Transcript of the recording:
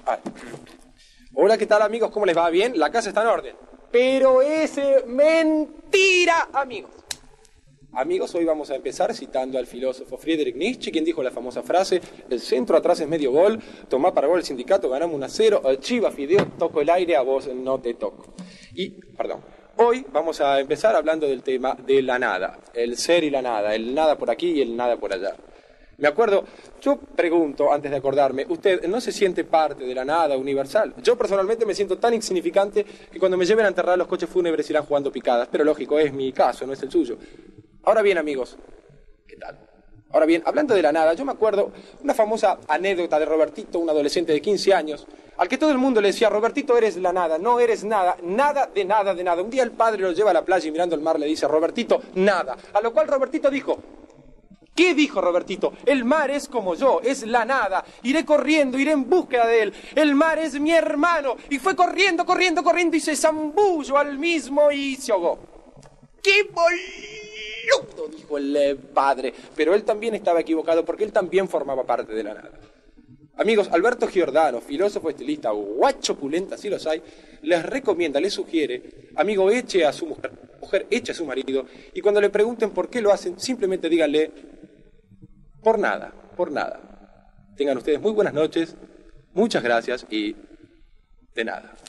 Ay. Hola, ¿qué tal, amigos? ¿Cómo les va? ¿Bien? La casa está en orden. Pero es mentira, amigos. Amigos, hoy vamos a empezar citando al filósofo Friedrich Nietzsche, quien dijo la famosa frase: el centro atrás es medio gol, tomá para gol el sindicato, ganamos 1-0, chiva, fideo, toco el aire, a vos no te toco. Hoy vamos a empezar hablando del tema de la nada, el ser y la nada, el nada por aquí y el nada por allá. Me acuerdo, yo pregunto, antes de acordarme, ¿usted no se siente parte de la nada universal? Yo personalmente me siento tan insignificante que cuando me lleven a enterrar los coches fúnebres irán jugando picadas, pero lógico, es mi caso, no es el suyo. Ahora bien, amigos, ¿qué tal? Ahora bien, hablando de la nada, yo me acuerdo una famosa anécdota de Robertito, un adolescente de 15 años, al que todo el mundo le decía: Robertito, eres la nada, no eres nada, nada de nada de nada. Un día el padre lo lleva a la playa y mirando el mar le dice: Robertito, nada. A lo cual Robertito dijo: ¿qué dijo Robertito? El mar es como yo, es la nada. Iré corriendo, iré en búsqueda de él. El mar es mi hermano. Y fue corriendo, corriendo, corriendo y se zambulló al mismo y se ahogó. ¡Qué boludo!, dijo el padre. Pero él también estaba equivocado porque él también formaba parte de la nada. Amigos, Alberto Giordano, filósofo, estilista, guacho pulenta, si los hay, les recomienda, les sugiere: amigo, eche a su mujer, eche a su marido, y cuando le pregunten por qué lo hacen, simplemente díganle: por nada, por nada. Tengan ustedes muy buenas noches, muchas gracias y de nada.